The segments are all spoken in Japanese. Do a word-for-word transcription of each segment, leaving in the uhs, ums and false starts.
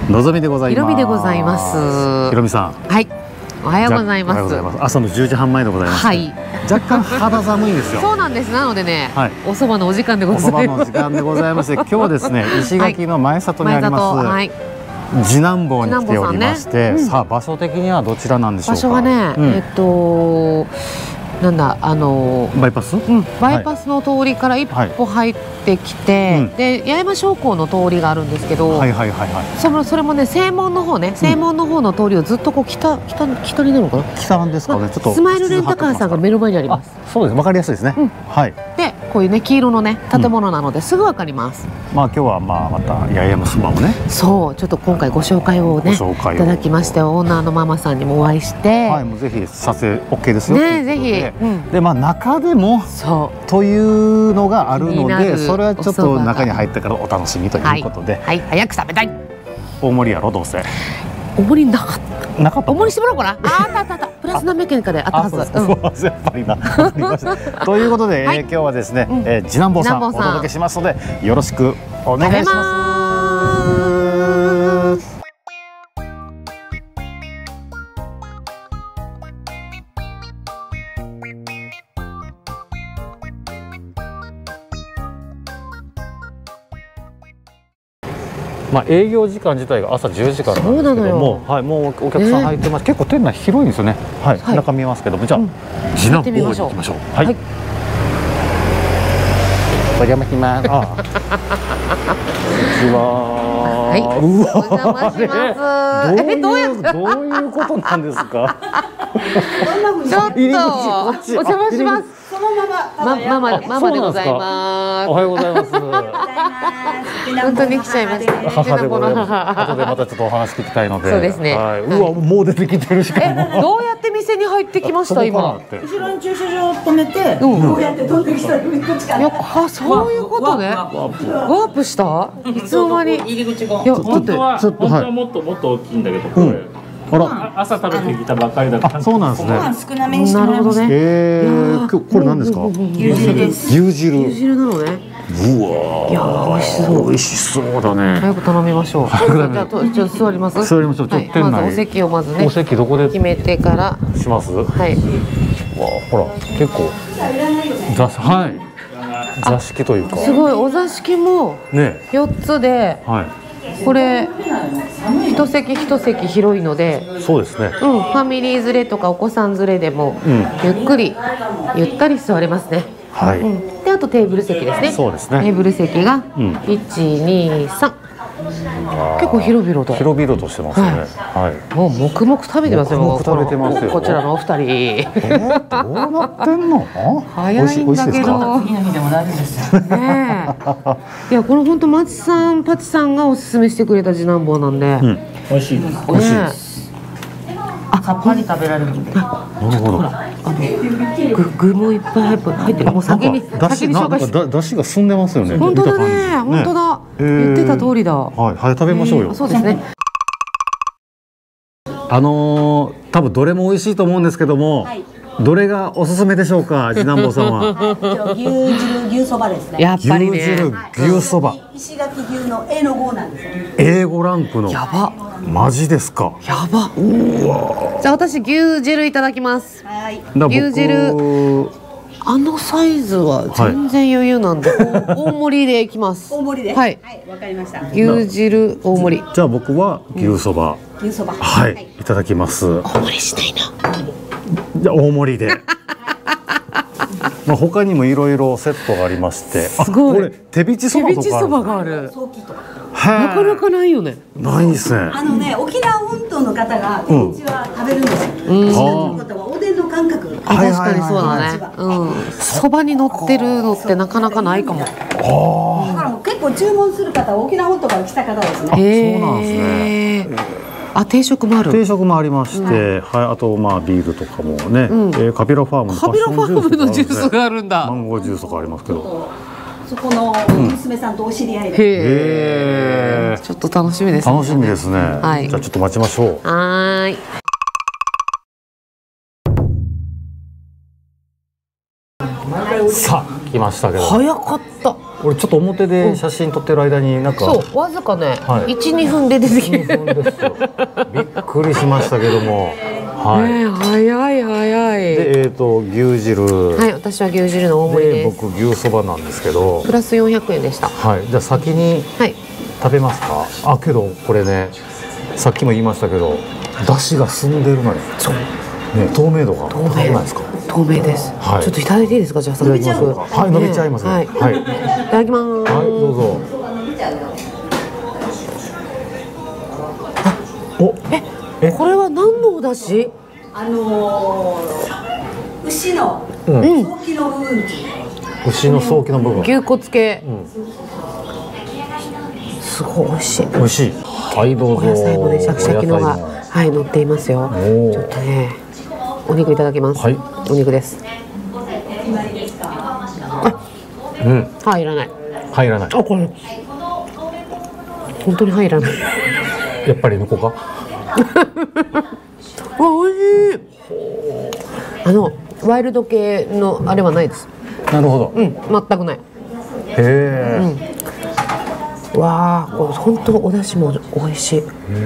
のぞみでございます。 ひろみでございます。 ひろみさん。 はい。おはようございます。 朝のじゅうじはんまえでございます。はい。若干肌寒いんですよ。 そうなんです。なのでね、はい、お蕎麦のお時間でございます。 お蕎麦の時間でございまして、今日はですね、石垣の前里にあります。はい。次男坊に来ておりまして、ねうん、さあ場所的にはどちらなんでしょうか。 場所はね、うん、えっと。なんだあのバイパス、うん、 バイパスの通りから一歩入ってきて、はいうん、で八重山商工の通りがあるんですけど、はいはいはいはい、それそれもね正門の方ね、正門の方の通りをずっとこう北北北になるのかな、 北なんですかね、まあ、ちょっとスマイルレンタカーさんが目の前にあります。 そうです、わかりやすいですね、うん、はい。 でこういうね黄色のね建物なので、うん、すぐわかります。 まあ今日はまあまた八重山そばをね、 そうちょっと今回ご紹介をねいただきまして、オーナーのママさんにもお会いして、 はい、もうぜひ撮影 オーケー ですよね、ぜひ、うん、 でまあ中でもそうというのがあるので、それはちょっと中に入ってからお楽しみということで、 はい、はい、早く食べたい。 大盛りやろどうせ。 大盛りなかった。 なかった。 大盛りしてもらおうかな。あったあったあった。プラス何百円かであったはず。 やっぱりな。ということで今日はですね、次男坊さんお届けしますのでよろしくお願いします。まあ営業時間自体が朝じゅうじからなんですけども、はい、もうお客さん入ってます。結構店内広いんですよね。はい、中見えますけども、じゃあ次男坊に行きましょう。はい。お邪魔します。あ、こんにちは。 はい。うわ、お邪魔します。え、どういうどういうことなんですか。 ちょっとお邪魔します。 そのままママママでございます。 おはようございます。 本当に来ちゃいました。 母でございます。後でまたちょっとお話聞きたいので。 そうですね。 うわ、もう出てきてるしかも。 どうやって店に入ってきました今。 後ろに駐車場を止めて、こうやって飛んできたこっちから。 いや、そういうことね。ワープした？いつの間に。 入り口が。 いや、 本当は本当はもっともっと大きいんだけど、これ。あら、朝食べてきたばっかりだから。 そうなんですね。 少なめにしてもらいました。 ええ、これ何ですか？ 牛汁です。 牛汁。 牛汁なのね。 うわ。 いや、美味しそう。 美味しそうだね。 早く頼みましょう。じゃあ、ちょっと座ります。 座りましょう。ちょっと店内。 お席をまずね。 お席どこで決めてからします。 はい。 わ、ほら、結構。座敷、はい。座敷というか。 すごい、お座敷も。 ね。 四つで。はい。これ一席一席広いので、 そうですね、 うん、ファミリー連れとかお子さん連れでも、うん、ゆっくりゆったり座れますね。はい、うん、であとテーブル席ですね。 そうですね、 テーブル席がいちにさん、結構広々と広々としてますね。はい。 もう黙々食べてますよ。 黙々食べてますよ。 こちらのお二人。 えー、どうなってんの？ 早いんだけど。 次の日でも大丈夫ですよ。 ねえ。いや、これ本当マチさん、パチさんがおすすめしてくれた次男坊なんで。 美味しいです。 美味しいです。 あ、さっぱり食べられるので。 なるほど。 あの具具もいっぱい入ってる。もう先に先に紹介して。 だしが進んでますよね。 本当だね。本当だ。言ってた通りだ。 はい、はい、食べましょうよ。 そうですね。 あの多分どれも美味しいと思うんですけども。どれがおすすめでしょうか、次男坊さんは。 牛汁牛そばですね。 やっぱりね。 牛汁牛そば。 石垣牛の エー のごなんですよ。 エーごランクの。 やば。 マジですか。 やば。うわ。じゃあ私牛汁いただきます。 はい。 牛汁。あのサイズは全然余裕なんで、大盛りでいきます。 大盛りで。 はい。 わかりました。 牛汁大盛り。 じゃあ僕は牛そば。 牛そば。 はい、いただきます。 大盛りしたいな。 じゃ大盛りで。まあ他にもいろいろセットがありまして、 すごい。 これ手びちそばとかある。手びちそばがある。なかなかないよね。 ないですね。 あのね、沖縄本島の方が手びちは食べるんですよ。石垣の方はおでんの感覚。 確かにそうだね。うん。そばに乗ってるのってなかなかないかも。 だからもう結構注文する方は沖縄本島から来た方ですね。 そうなんですね。 あ、定食もある。 定食もありまして、はい、あとまあビールとかもね、えカピラファームのカピラファームのジュースがあるんだ。 マンゴージュースとかありますけど。 そこの娘さんとお知り合いで。 へえ。ちょっと楽しみですね。 楽しみですね。はい。じゃあちょっと待ちましょう。 はい。 さあ来ましたけど。 早かった。 俺ちょっと表で写真撮ってる間になんか、 そうわずかね、 はい、 いち、にふんで出てきてる。 ですよ。びっくりしましたけども。はい。 ね、早い早い。 で、えっと牛汁。 はい、私は牛汁の大盛りです。 僕牛そばなんですけど。 プラスよんひゃくえんでした。 はい。じゃあ先に食べますか。あ、けどこれね、さっきも言いましたけど、出汁が澄んでるのよ。そう。ね、透明度が高くないですか。 透明です。はい、ちょっといただいていいですか。じゃあ伸びちゃいます。はい、伸びちゃいます。はい。はい。いただきます。 はい、どうぞ。お、 え、これは何のお出汁？ あのー、牛の早期の部分。 牛の早期の部分。 牛骨系。すごい美味しい。 美味しい。はい、どうぞ。 お野菜もね、シャキシャキのがはい乗っていますよ。ちょっとね、お肉いただきます。はい。お肉です。うん。入らない。 入らない。 あ、これ本当に入らない。 やっぱり抜こうか。 あ、美味しい。あのワイルド系のあれはないです。 なるほど。 うん、全くない。へえ。 うん、わあ、これ本当お出汁も美味しい。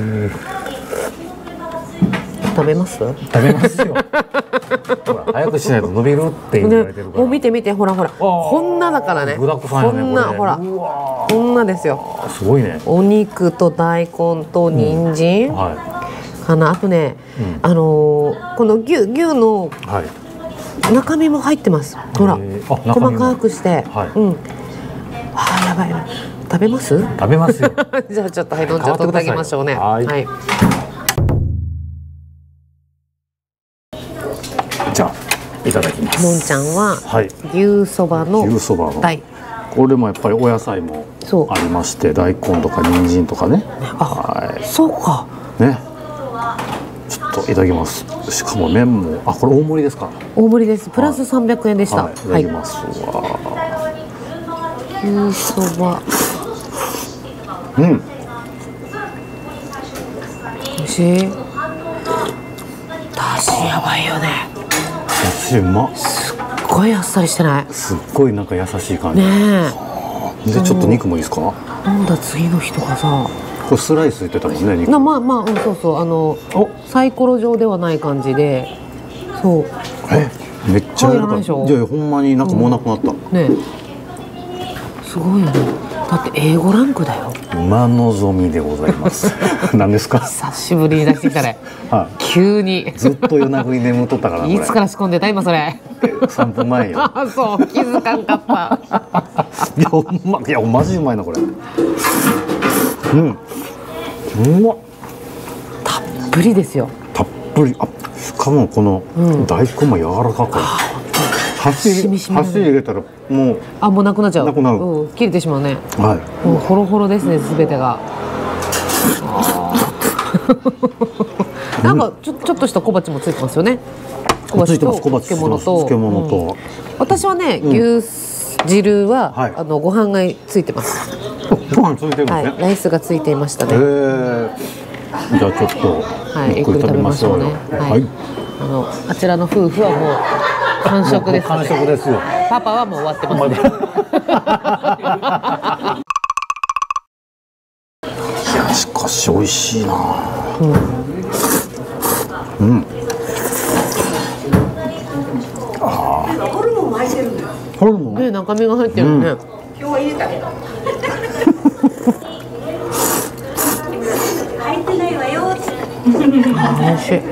食べます？ 食べますよ。ほら早くしないと伸びるって言われてるから。 もう見て見て、ほらほら、こんなだからね。 具だくさんよね、 こんなほら、こんなですよ。 すごいね。 お肉と大根と人参、はい、かな。あとね、あのこの牛牛の中身も入ってます。ほら、細かくして、うん。あ、やばいな。食べます？ 食べますよ。 じゃあちょっとはい、どんちゃん取ってあげましょうね。はい。 じゃあいただきます。 のんちゃんは牛そばの牛そばの大。 これもやっぱりお野菜もありまして、大根とか人参とかね。 はい。そうか。 ね。ちょっといただきます。しかも麺も、あ、これ大盛りですか。 大盛りです。プラスさんびゃくえんでした。はい。 いただきますわ。 牛そば。 うん。 美味しい。だしやばいよね。 だしうま。 すっごいあっさりしてない。 すっごいなんか優しい感じ。 ねえ。でちょっと肉もいいですか。 飲んだ次の日とかさ。 これスライス言ってたもんね。肉。 な、まあまあ、うん、そうそう、あのサイコロ状ではない感じで。そう。 え、めっちゃ入らないでしょ。 いやほんまになんかもうなくなった。 ね。すごいよね。だって英語ランクだよ。 馬望みでございます。何ですか。 久しぶりに出してきたね。はい。急に。 ずっと夜なぐに眠っとったから。 いつから仕込んでた今それ。 三分前よ。 あ、そう気づかんかった。 いやほんま、いやマジうまいなこれ。うん。うまっ。 たっぷりですよ。 たっぷり。あ、しかもこの大根も柔らかく。箸箸入れたらもうあ、もうなくなっちゃう。 なくなる。 うん、切れてしまうね。 はい。 もうホロホロですね、すべてが。なんかちょちょっとした小鉢もついてますよね。小鉢と漬物と漬物と。 私はね、牛汁はあのご飯がついてます。 ご飯ついてるんですね。 ライスがついていましたね。 じゃあちょっとゆっくり食べましょうね。はい。あのあちらの夫婦はもう完食です。 完食ですよ。 パパはもう終わってますね。 いやしかし美味しいな。うん。うん。ああ。 ホルモンも入ってるんだよ。 ホルモン。 ね、中身が入ってるね。 今日は入れたけど。入ってないわよ。 美味しい。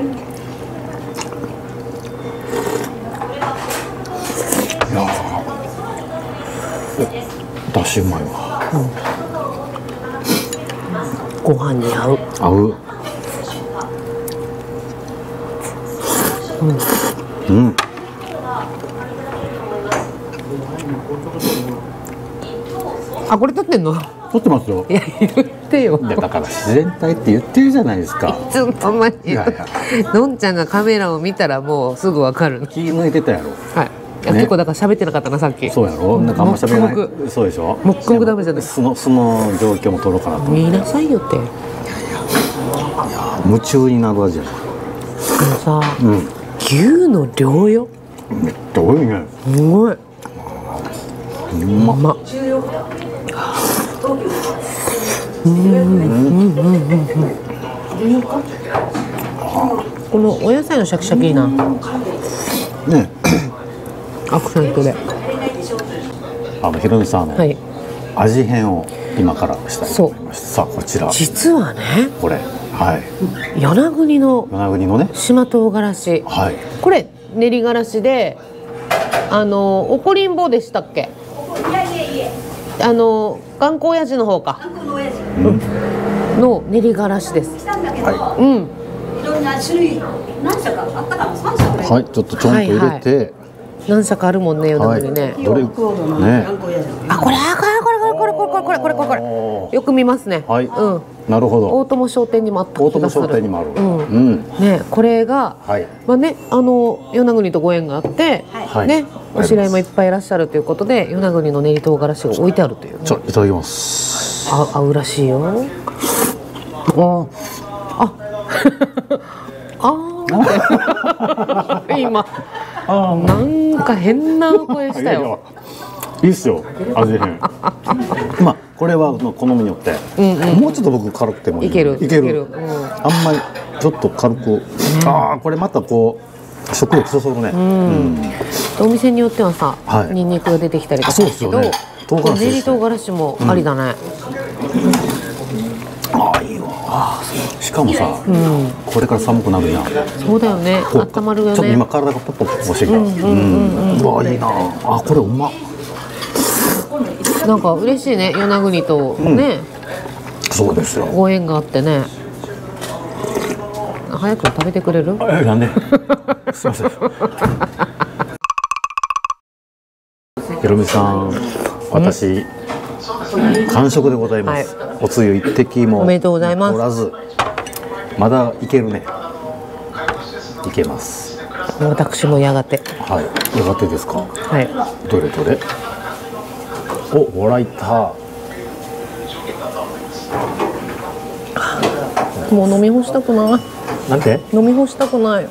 だしうまいわ。 ご飯に合う。 合う。うん。うん。 あ、これ撮ってんの？ 撮ってますよ。 いや言ってよ。 いやだから自然体って言ってるじゃないですか。 いつもたまに。のんちゃんがカメラを見たらもうすぐわかる。 気抜いてたやろ。 はい。結構だから喋ってなかったなさっき。 そうやろ。なんかあんま喋らない。そうでしょ。 もっくもくダメじゃない。 そのその状況も撮ろうかなと。 見なさいよって。いやいや夢中になる味や。 あのさ、牛の量よ。 めっちゃ美味しいね。 すごい。 うまっ。 うんうんうんうんうん。このお野菜のシャキシャキいいな。 ね。 アクセントで。 あのひろみさんの、はい、味変を今からしたいと思います。さあこちら。 実はね。 これはい。 与那国の。 与那国のね。 島唐辛子。はい。これ練り辛子で、あのおこりんぼでしたっけ？いやいやいや。あの頑固親父の方か。頑固の親父。うん。の練り辛子です。はい。うん。いろんな種類何社かあったかなさん社ぐらい。はい。ちょっとちょんと入れて。はいはい、何社かあるもんね、与那国ね。どれ？ね。あ、これ、あ、これ、これ、これ、これ、これ、これ、これ、これ。よく見ますね。はい。うん。なるほど。大友商店にもあった気がする。大友商店にもある。うん。ね、これが。まあね、あの与那国とご縁があって。ね、お知り合いもいっぱいいらっしゃるということで、与那国の練り唐辛子が置いてあるという。じゃ、いただきます。あ、合うらしいよ。あ。あ。ああ。今。なんか変な声したよ。いいっすよ、味変。まあこれは好みによって、もうちょっと僕軽くてもいいけるいける。あんまりちょっと軽く、ああこれまたこう食欲そそるね。お店によってはさ、ニンニクが出てきたりとかするけど、練り唐辛子もありだね。ああいいわ。しかもさ、これから寒くなるじゃん。そうだよね。温まるよね。ちょっと今体がポッポポッポしてきた。うわいいな。あこれうまっ。なんか嬉しいね、与那国とね。そうですよ。ご縁があってね。早く食べてくれる？えなんで？すみません。ひろみさん、私完食でございます。おつゆ一滴もおめでとうございます。おらず、まだいけるね。いけます。私もやがて。はい、やがてですか。はい。どれどれ。お、ほらいた。もう飲み干したくない。なんて？飲み干したくない。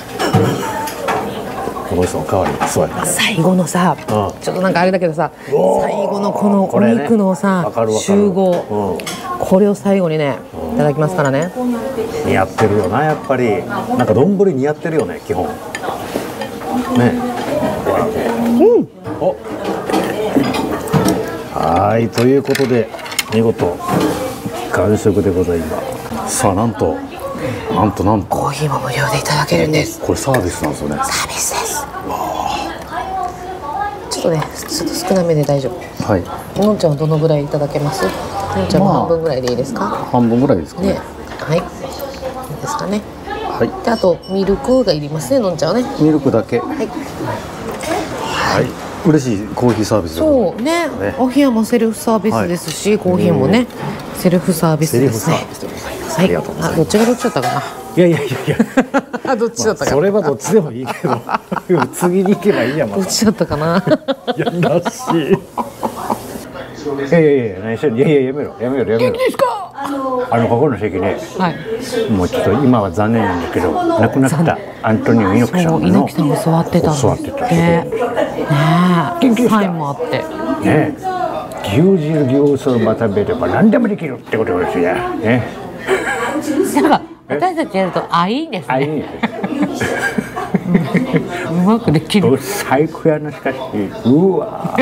この人の代わりに座ります。最後のさ、ちょっとなんかあれだけどさ、最後のこのお肉のさ、集合、これを最後にね、いただきますからね。似合ってるよな、やっぱり。なんか丼似合ってるよね、基本。ね。うん。お。はい、ということで見事完食でございます。さあなんとなんとなんとコーヒーも無料でいただけるんです。これサービスなんですよね。サービスです。ちょっとね、ちょっと少なめで大丈夫。はい。のんちゃんはどのぐらいいただけます？のんちゃんも半分ぐらいでいいですか？まあ、半分ぐらいですかね。ね、はい。いいですかね。はい。であとミルクがいりますね、のんちゃんはね。ミルクだけ。はい。はい。嬉しいコーヒーサービス。そうね。お部屋もセルフサービスですし、コーヒーもねセルフサービスですね。はい。あ、どっちがどっちだったかな。いやいやいやいや。どっちだったかな。それはどっちでもいいけど、次に行けばいいやまた。どっちだったかな。やらしい。いやいやいや何してる。いやいややめろやめろやめろ。元気ですか。あのここの席ね。はい。もうちょっと今は残念なんだけど、亡くなったアントニオ猪木さんの。猪木さんも座ってたの。座ってた。ねえ。サインもあって。ねえ。牛汁牛そば食べれば何でもできるってことですよ。ね。なんか私たちやるとあいいですね。あいいです。うまくできる。最高やなしかし。うわ。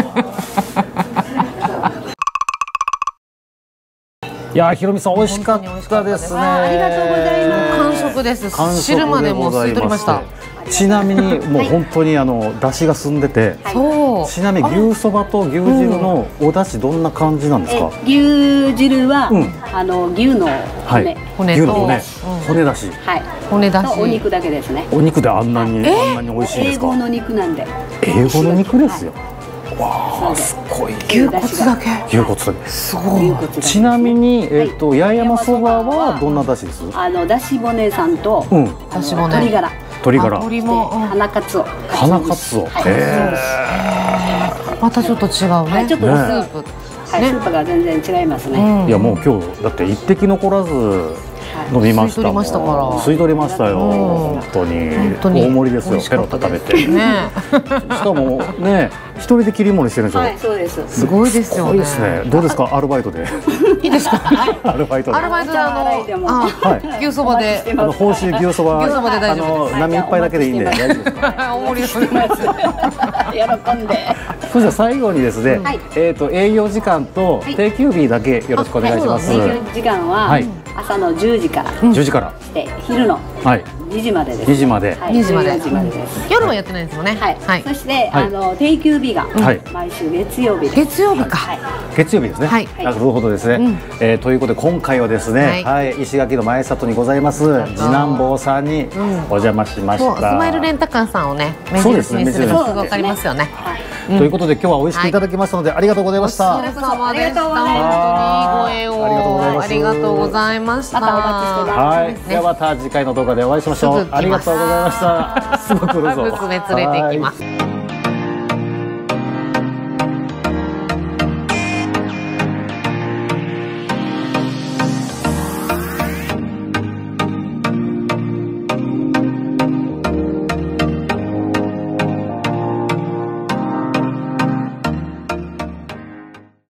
いやひろみさん美味しかったですね。ありがとうございます。完食です。汁までも吸い取りました。ちなみにもう本当にあの出汁が澄んでて、そう。ちなみに牛そばと牛汁のお出汁どんな感じなんですか？牛汁はあの牛の骨、骨と骨出汁、はい。骨出汁。お肉だけですね。お肉であんなにあんなに美味しいんですか？英語の肉なんで。英語の肉ですよ。わあすごい。牛骨だけ。牛骨だけ。すごい。ちなみにえっと八重山そばはどんな出汁です？あのだし骨さんとだし骨、鶏ガラ、鶏ガラ、鶏も花かつお、花かつお。へえ。またちょっと違うね。ちょっとスープ。はい、スープが全然違いますね。いやもう今日だって一滴残らず飲みました。 吸い取りましたから。 吸い取りましたよ。本当に大盛りですよ。ペロッと食べて。 ね。 しかもね、一人で切り盛りしてるんでしょ。 はい、そうです。 すごいですよね。 いいですね。どうですか、アルバイトで。 いいですか。 アルバイトで。 アルバイトであの、あ、牛そばで。 あの報酬牛そば。 牛そばで大丈夫です。 あの波一杯だけでいいんで大丈夫ですか。 大盛りです。喜んで。 そしたら最後にですね、えっと営業時間と定休日だけよろしくお願いします。 営業時間は朝のじゅうじからじゅうじからで昼のにじまでです。 にじまで。 にじまで。夜はやってないんですよね。 はい。そしてあの定休日が毎週月曜日。 月曜日か。 月曜日ですね。なるほどですね。えということで今回はですね、はい、石垣の前里にございます次男坊さんにお邪魔しました。 スマイルレンタカーさんをね、目印にすればすぐわかりますよね。 ということで今日は美味しくいただきましたのでありがとうございました。 お疲れ様でした。本当にご縁をありがとうございました。 はい。ではまた次回の動画でお会いしましょう。ありがとうございました。すぐ来るぞ。 娘連れてきます。